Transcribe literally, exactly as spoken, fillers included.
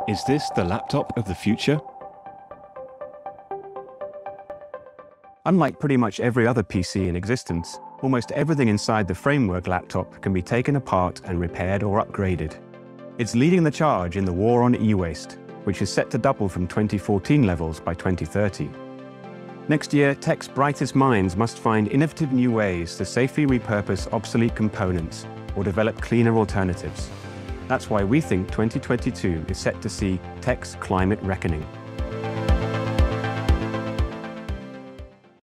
Is this the laptop of the future? Unlike pretty much every other P C in existence, almost everything inside the framework laptop can be taken apart and repaired or upgraded. It's leading the charge in the war on e-waste, which is set to double from twenty fourteen levels by twenty thirty. Next year, tech's brightest minds must find innovative new ways to safely repurpose obsolete components or develop cleaner alternatives. That's why we think twenty twenty-two is set to see tech's climate reckoning.